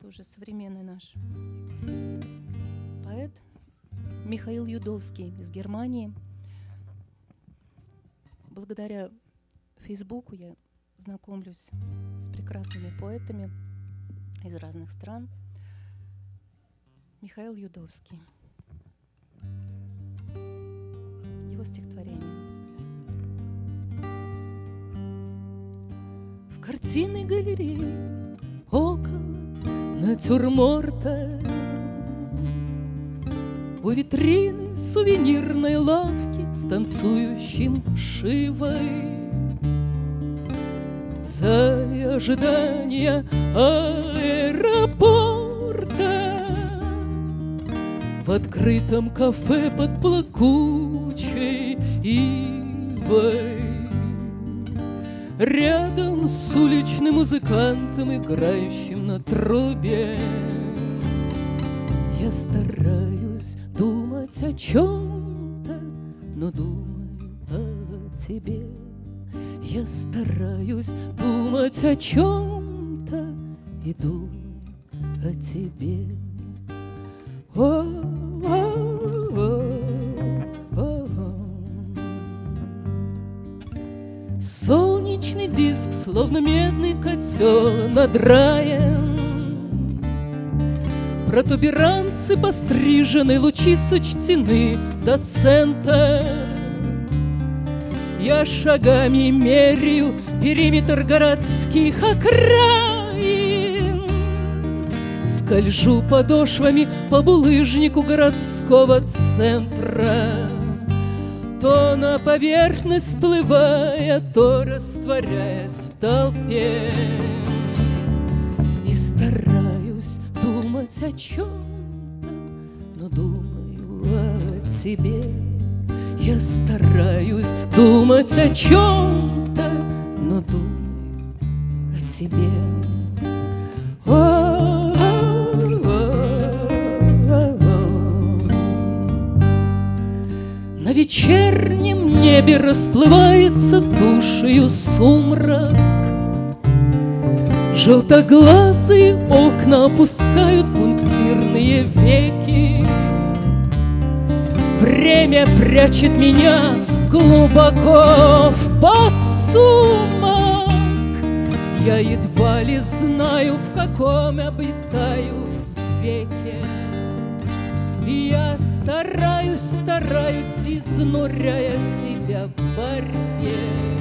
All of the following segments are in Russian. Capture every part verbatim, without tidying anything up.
тоже современный наш поэт Михаил Юдовский из Германии. Благодаря Фейсбуку я знакомлюсь с прекрасными поэтами из разных стран. Михаил Юдовский. Его стихотворение. В картинной галерее около натюрморта у витрины сувенирной лавки с танцующим Шивой. В зале ожидания аэропорта, в открытом кафе под плакучей ивой, рядом с уличным музыкантом, играющим на трубе, я стараюсь думать о чем-то, но думаю о тебе. Я стараюсь думать о чем-то и думаю о тебе. О-о-о-о-о. Солнечный диск, словно медный котел над раем, протуберанцы пострижены, лучи сочтены до цента. Я шагами меряю периметр городских окраин, скольжу подошвами по булыжнику городского центра, то на поверхность всплывая, то растворяясь в толпе. И стараюсь думать о чем-то, но думаю о тебе. Я стараюсь думать о чем-то, но думаю о тебе. На вечернем небе расплывается тушью сумрак, желтоглазые окна опускают пунктирные веки. Время прячет меня глубоко в подсумок. Я едва ли знаю, в каком обитаю веке. Я стараюсь, стараюсь, изнуряя себя в борьбе.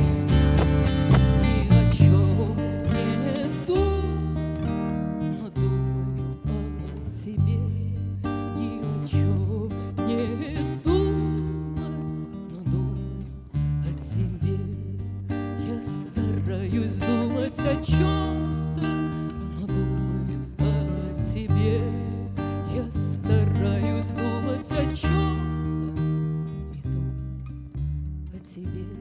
Ни о чем не думать, но думаю о тебе. Ни о чем не думать, но думаю о тебе. Я стараюсь думать о чем-то, но думаю о тебе. Я стараюсь думать о чем-то и думаю о тебе.